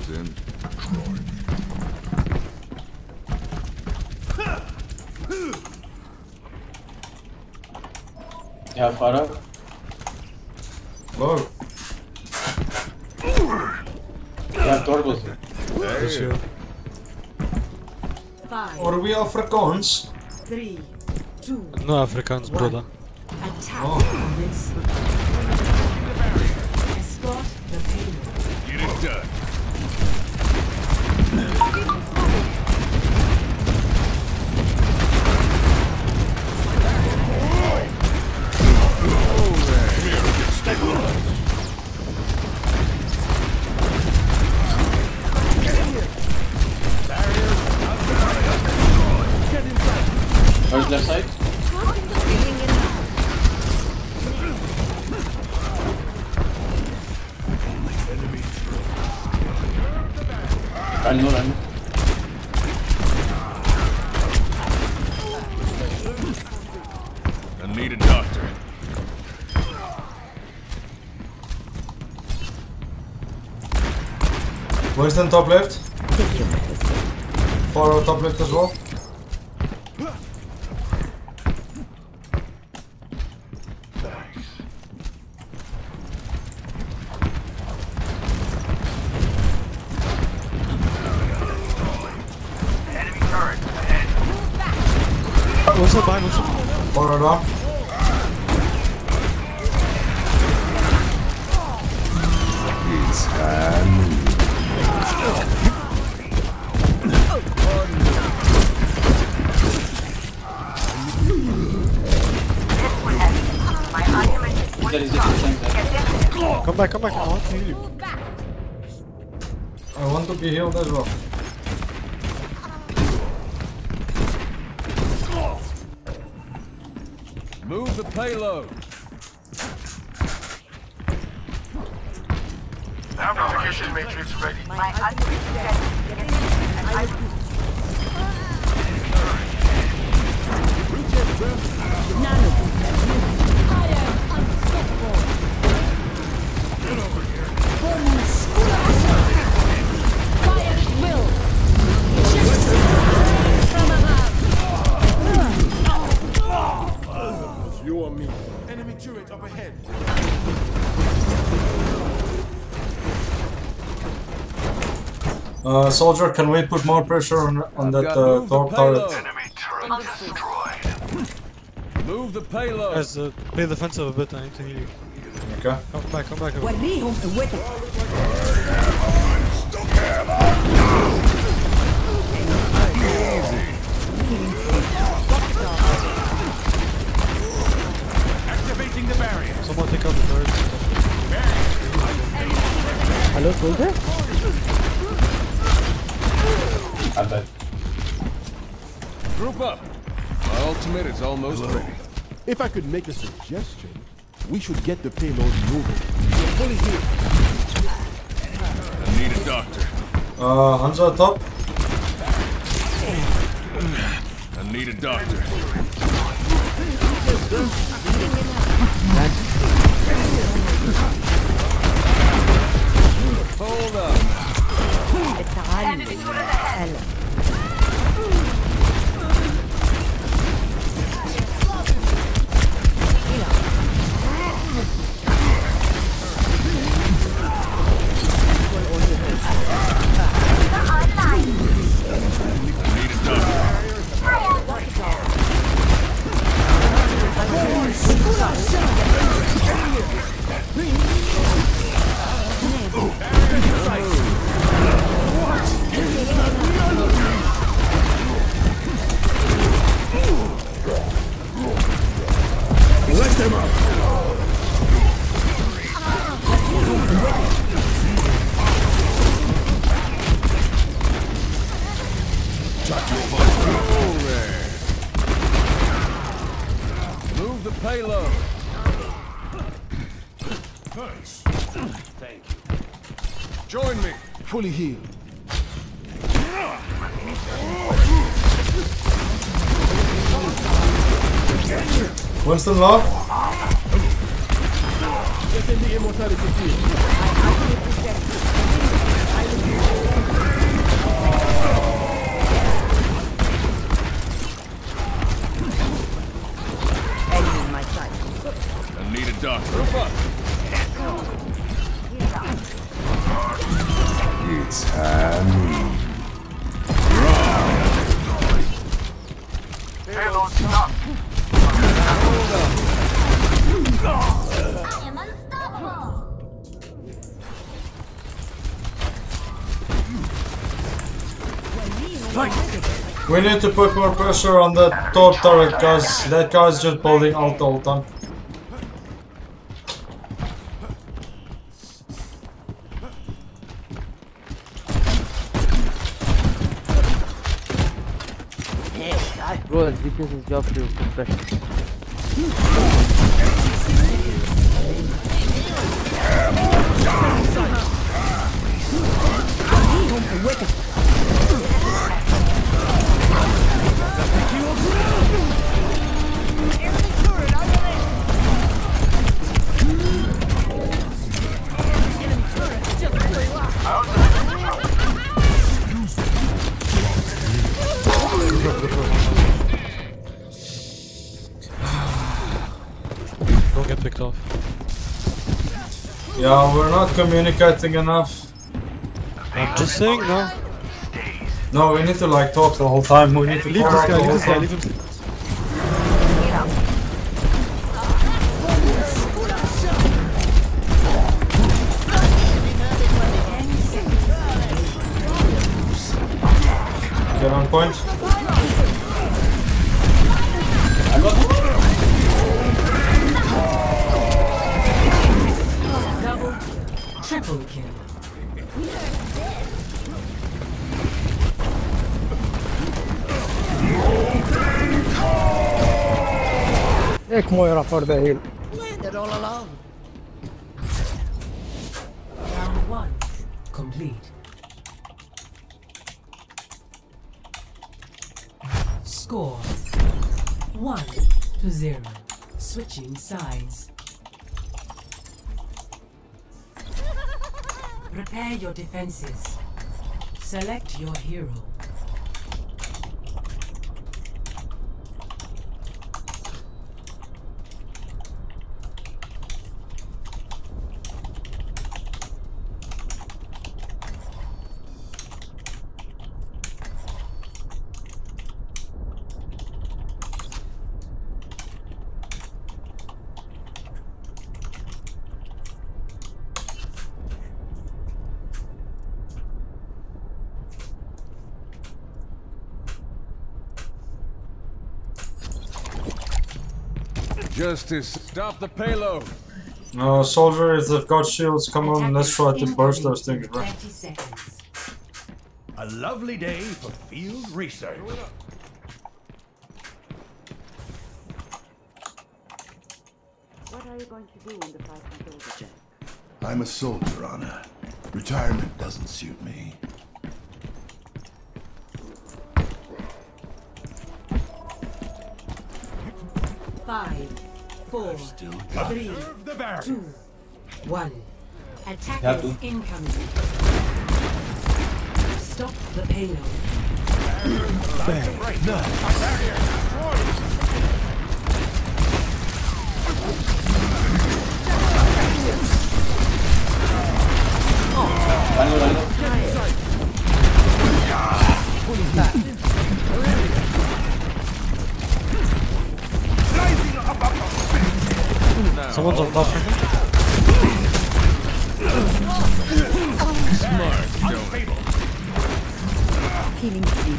goes in. Ja, Vater. Wow. Ja, Torbos. Hey. Are we Afrikaans? 3, 2, No Afrikaans, brother. attack Oh. this. Escort the payload. Get it done. Where's left side? Run, no, run. I need a doctor. Winston top left. Far top left as well. What's up, what's up? Far down. It's time. Come back, I want to heal you. I want to be healed as well. Move the payload. Amplification matrix ready. You or me? Enemy turret up ahead. Soldier, can we put more pressure on that top turret? Enemy turret destroyed. Move the payload. Guys, play defensive a bit, I need to heal you. Okay. Come back. وريهم قوتك. Activating the barrier. Someone take out the turrets. Hello, soldier? I'm dead. Group up. My ultimate is almost ready. If I could make a suggestion, we should get the payload moving. We're fully here. I need a doctor. Hansa top. I need a doctor. Hold up. Let them up! Move the payload. Thanks. Thank you. Join me. Fully healed. Winston low. Get in the immortality field. Payload stop. We need to put more pressure on that top turret, guys. That guy's just holding out the whole time. Bro, this is his job to pressure. Don't get picked off. Yeah, we're not communicating enough. I'm just saying, no. No, we need to like talk the whole time. We need to Leave call this out guy, the leave whole this guy, time. leave him sleep. Get on point. Double, triple kill. Ek Moira for the hill. Landed all alone. Round 1 complete. Score 1-0. Switching sides. Prepare your defenses. Select your hero. Justice, stop the payload. Soldier, if they've got shields, come on, let's try to burst those things, bro. 30 seconds. A lovely day for field research. What are you going to do when the fight is over, Jack? I'm a soldier, Anna. Retirement doesn't suit me. Five, four, three, The barrier. 2, 1. Yeah, Attackers two. incoming. Stop the payload. Bang. No. Someone's on top. Healing speed.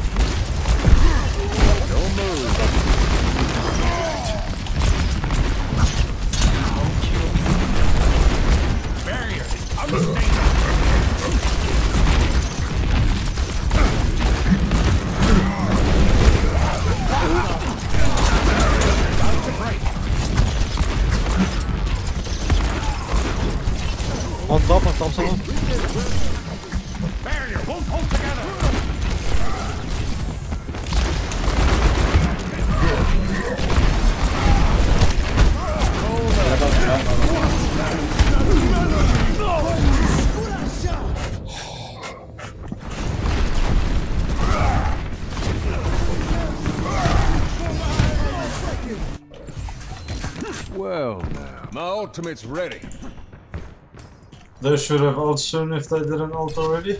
On top, someone. Barrier won't hold together. Well, now, my ultimate's ready. They should have ult soon if they didn't ult already.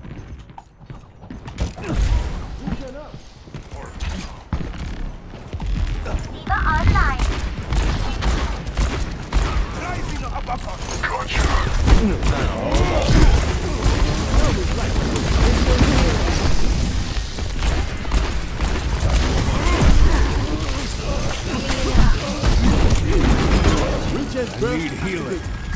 Need healing.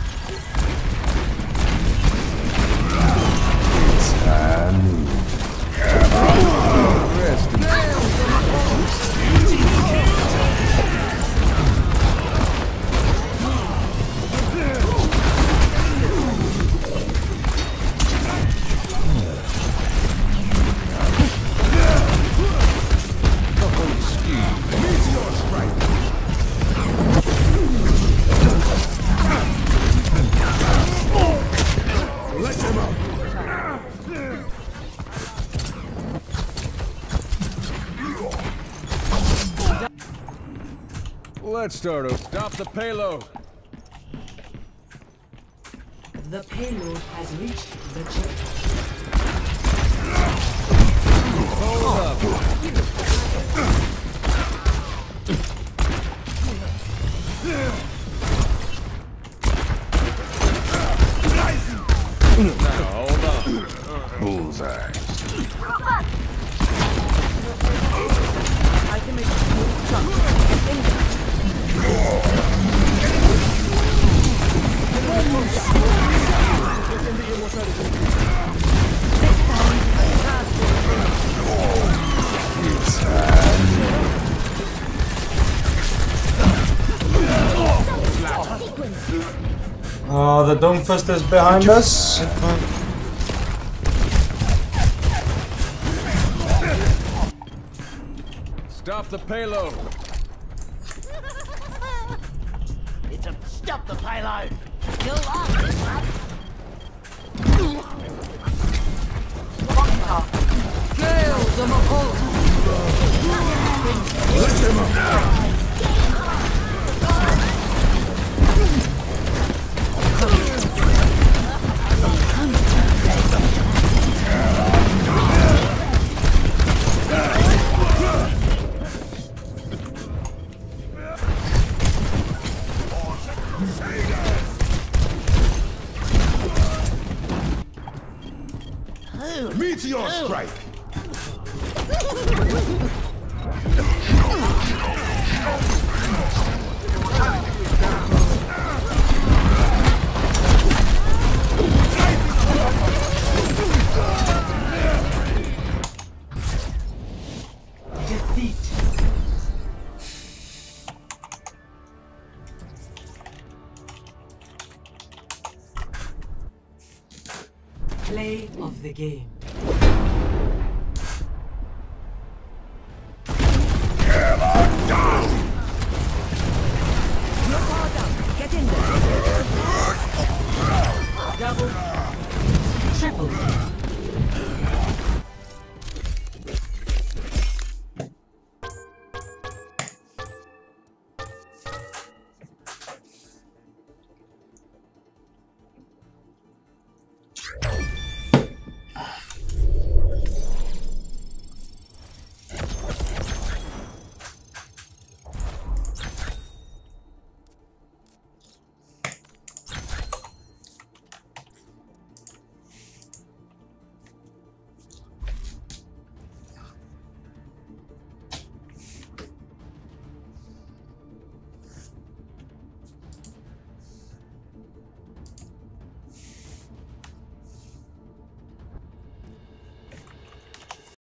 Let's start. Stop the payload. The payload has reached the checkpoint. Hold up. Now, hold on. Bullseye. I can make a smooth jump. The Doomfist is behind us. Stop the payload. It's a stop the payload. Meteor strike. Defeat. Play of the game. Get in there. Double. Triple.